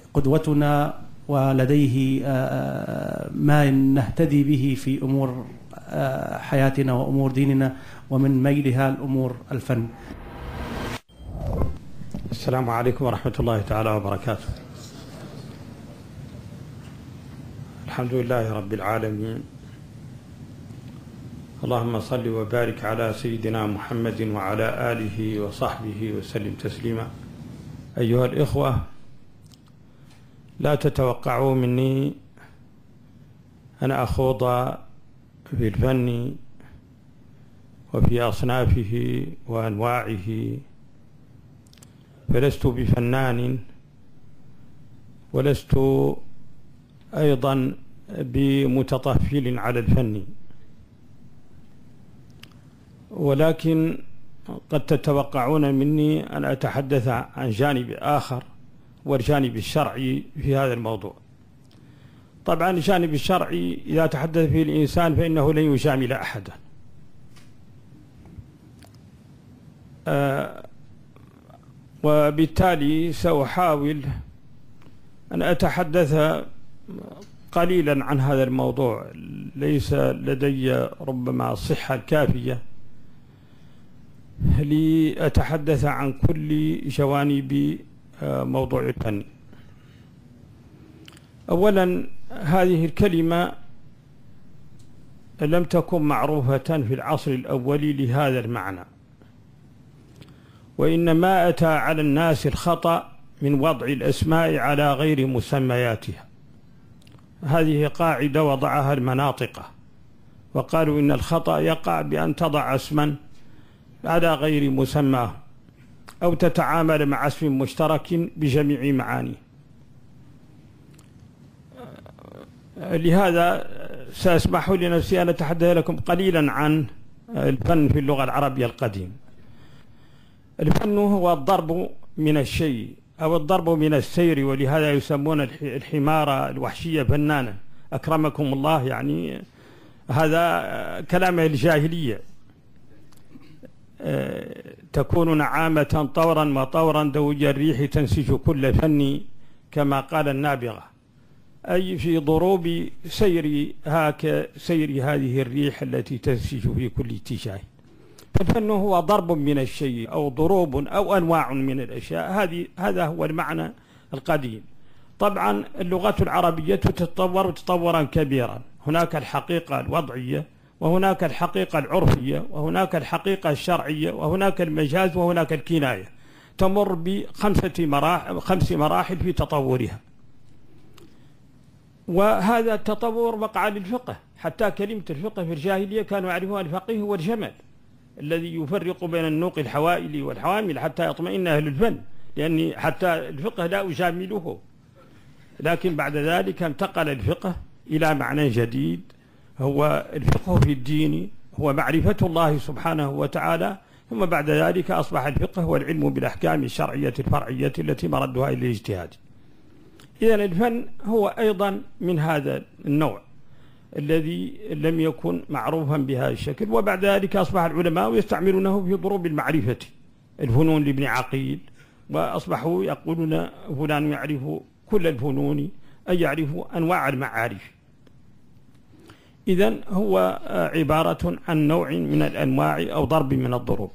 قدوتنا ولديه ما نهتدي به في أمور حياتنا وأمور ديننا، ومن ميلها الأمور الفن. السلام عليكم ورحمة الله تعالى وبركاته. الحمد لله رب العالمين، اللهم صل وبارك على سيدنا محمد وعلى آله وصحبه وسلم تسليما. أيها الإخوة، لا تتوقعوا مني أن أخوض في الفن وفي أصنافه وأنواعه، فلست بفنان ولست أيضا بمتطفل على الفن، ولكن قد تتوقعون مني أن أتحدث عن جانب آخر والجانب الشرعي في هذا الموضوع. طبعا الجانب الشرعي إذا تحدث فيه الإنسان فإنه لن يجامل أحدا، وبالتالي سأحاول أن أتحدث قليلا عن هذا الموضوع. ليس لدي ربما الصحة الكافية لأتحدث عن كل جوانب موضوع الفن. أولا، هذه الكلمة لم تكن معروفة في العصر الأول لهذا المعنى، وإنما أتى على الناس الخطأ من وضع الأسماء على غير مسمياتها. هذه قاعدة وضعها المناطقة، وقالوا إن الخطأ يقع بأن تضع اسما على غير مسماه أو تتعامل مع اسم مشترك بجميع معانيه. لهذا سأسمح لنفسي أن أتحدث لكم قليلا عن الفن في اللغة العربية القديمة. الفن هو الضرب من الشيء أو الضرب من السير، ولهذا يسمون الحمار الوحشية فنانا، أكرمكم الله. يعني هذا كلام الجاهلية. تكون نعامة طورا وطورا دوج الريح تنسج كل فن، كما قال النابغة، أي في ضروب سير سير هذه الريح التي تنسج في كل اتجاه. فالفن هو ضرب من الشيء أو ضروب أو أنواع من الأشياء. هذا هو المعنى القديم. طبعا اللغة العربية تتطور تطورا كبيرا. هناك الحقيقة الوضعية، وهناك الحقيقة العرفية، وهناك الحقيقة الشرعية، وهناك المجاز، وهناك الكناية. تمر خمس مراحل في تطورها. وهذا التطور وقع للفقه، حتى كلمة الفقه في الجاهلية كانوا يعرفون الفقيه هو الجمل الذي يفرق بين النوق الحوائل والحوامل حتى يطمئن أهل الفن، لأن حتى الفقه لا أجامله. لكن بعد ذلك انتقل الفقه إلى معنى جديد، هو الفقه في الدين، هو معرفة الله سبحانه وتعالى. ثم بعد ذلك أصبح الفقه هو العلم بالأحكام الشرعية الفرعية التي مردها إلى الاجتهاد. إذن الفن هو أيضا من هذا النوع الذي لم يكن معروفا بهذا الشكل، وبعد ذلك أصبح العلماء يستعملونه في ضروب المعرفة، الفنون لابن عقيل، وأصبحوا يقولون فلان يعرف كل الفنون، أي يعرف أنواع المعارف. إذن هو عبارة عن نوع من الأنواع أو ضرب من الضروب.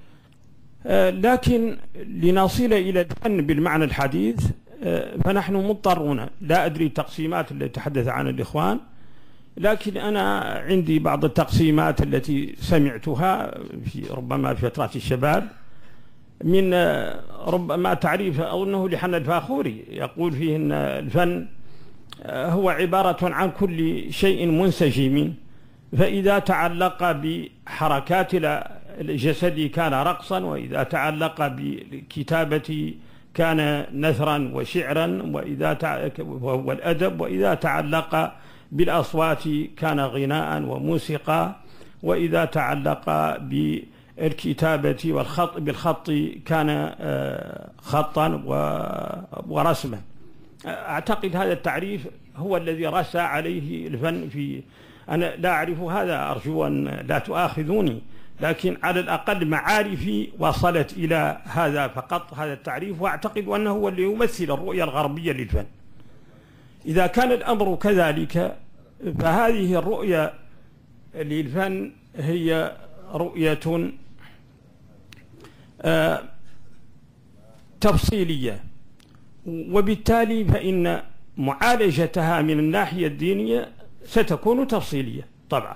لكن لنصل إلى الفن بالمعنى الحديث فنحن مضطرون، لا أدري التقسيمات التي تحدث عنها الإخوان، لكن أنا عندي بعض التقسيمات التي سمعتها في ربما في فترة الشباب، من ربما تعريف أظنه لحنا الفاخوري، يقول فيه أن الفن هو عبارة عن كل شيء منسجم، فإذا تعلق بحركات الجسد كان رقصا، وإذا تعلق بالكتابة كان نثرا وشعرا، وهو الأدب، وإذا تعلق بالأصوات كان غناء وموسيقى، وإذا تعلق بالكتابة والخط بالخط كان خطا ورسما. أعتقد هذا التعريف هو الذي رسى عليه الفن. أنا لا أعرف هذا، أرجو أن لا تؤاخذوني، لكن على الأقل معارفي وصلت إلى هذا فقط، هذا التعريف، وأعتقد أنه هو اللي يمثل الرؤية الغربية للفن. إذا كان الأمر كذلك فهذه الرؤية للفن هي رؤية تفصيلية، وبالتالي فإن معالجتها من الناحية الدينية ستكون تفصيلية طبعا.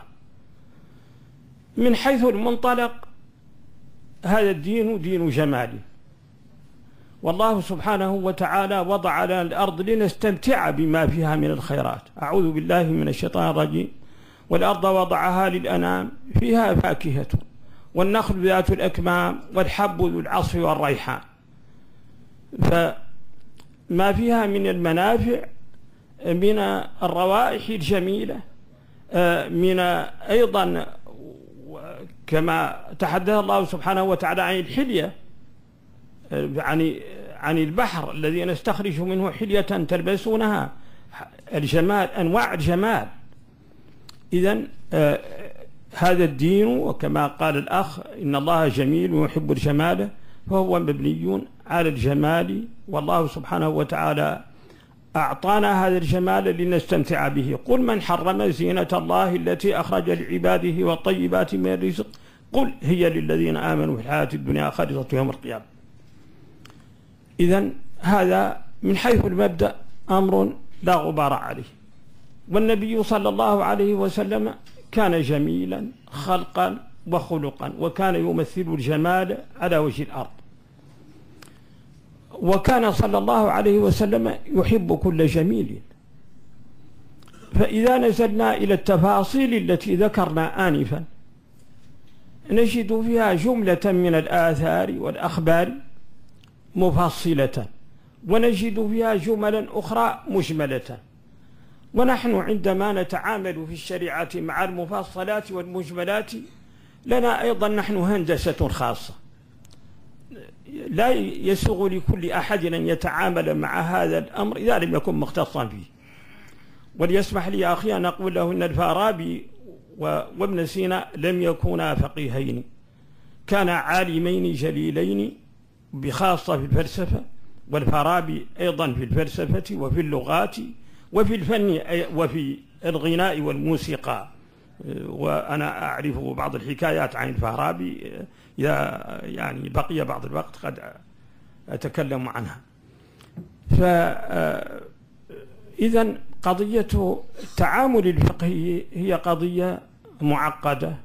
من حيث المنطلق هذا الدين دين جمال، والله سبحانه وتعالى وضع لنا الأرض لنستمتع بما فيها من الخيرات. أعوذ بالله من الشيطان الرجيم. والأرض وضعها للأنام فيها فاكهة والنخل ذات الأكمام والحب ذو العصف والريحان. فما فيها من المنافع من الروائح الجميلة، من أيضا كما تحدث الله سبحانه وتعالى عن الحلية، عن البحر الذي نستخرج منه حلية تلبسونها، الجمال، أنواع الجمال. إذن هذا الدين، وكما قال الأخ إن الله جميل ويحب الجمال، فهو مبني على الجمال، والله سبحانه وتعالى أعطانا هذا الجمال لنستمتع به. قل من حرم زينة الله التي أخرج لعباده والطيبات من الرزق قل هي للذين آمنوا في الحياة الدنيا خالصة يوم القيامة. إذن هذا من حيث المبدأ أمر لا غبار عليه. والنبي صلى الله عليه وسلم كان جميلا خلقا وخلقا، وكان يمثل الجمال على وجه الأرض، وكان صلى الله عليه وسلم يحب كل جميل. فإذا نزلنا إلى التفاصيل التي ذكرنا آنفا نجد فيها جملة من الآثار والأخبار مفصلة، ونجد فيها جملا أخرى مجملة. ونحن عندما نتعامل في الشريعة مع المفصلات والمجملات لنا أيضا نحن هندسة خاصة، لا يسوغ لكل أحد أن يتعامل مع هذا الأمر إذا لم يكن مختصا فيه. وليسمح لي أخي أن أقول له أن الفارابي وابن سينا لم يكونا فقيهين، كانا عالمين جليلين بخاصة في الفلسفة، والفارابي أيضا في الفلسفة وفي اللغات وفي الفن وفي الغناء والموسيقى. وأنا أعرف بعض الحكايات عن الفارابي، يعني بقي بعض الوقت قد أتكلم عنها. فإذا قضية التعامل الفقهي هي قضية معقدة،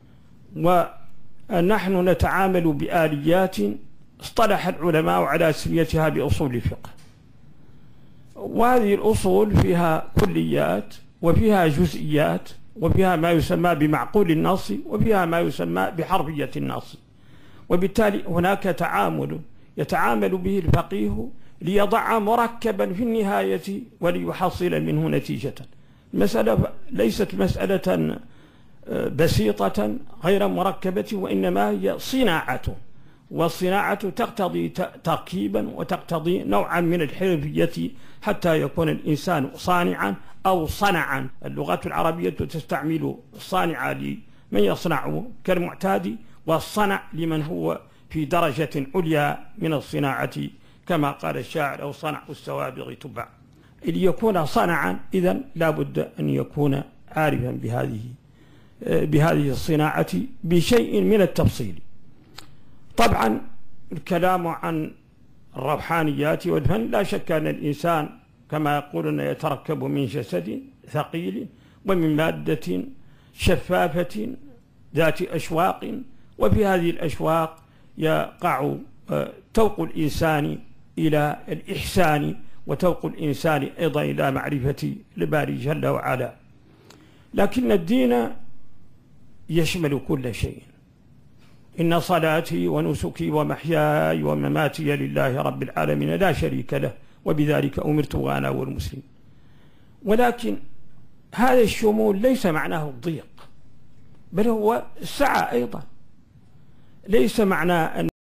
ونحن نتعامل بآليات اصطلح العلماء على تسميتها بأصول الفقه. وهذه الأصول فيها كليات وفيها جزئيات وفيها ما يسمى بمعقول النص وفيها ما يسمى بحرفية النص. وبالتالي هناك تعامل يتعامل به الفقيه ليضع مركبا في النهاية وليحصل منه نتيجة. المسألة ليست مسألة بسيطة غير مركبة، وإنما هي صناعة، والصناعة تقتضي تركيبا وتقتضي نوعا من الحرفية حتى يكون الإنسان صانعا أو صنعا. اللغة العربية تستعمل الصانع لمن يصنع كالمعتاد، والصنع لمن هو في درجة عليا من الصناعة، كما قال الشاعر أو صنع السوابغ تبع. ليكون صنعا إذن لا بد أن يكون عارفا بهذه الصناعة بشيء من التفصيل. طبعا الكلام عن الروحانيات والفن لا شك أن الإنسان كما يقولون يتركب من جسد ثقيل ومن مادة شفافة ذات أشواق، وفي هذه الأشواق يقع توق الإنسان إلى الإحسان، وتوق الإنسان أيضا إلى معرفة الباري جل وعلا. لكن الدين يشمل كل شيء. إن صلاتي ونسكي ومحياي ومماتي لله رب العالمين لا شريك له وبذلك أمرت وأنا والمسلم. ولكن هذا الشمول ليس معناه الضيق، بل هو السعة أيضا. ليس معناه أن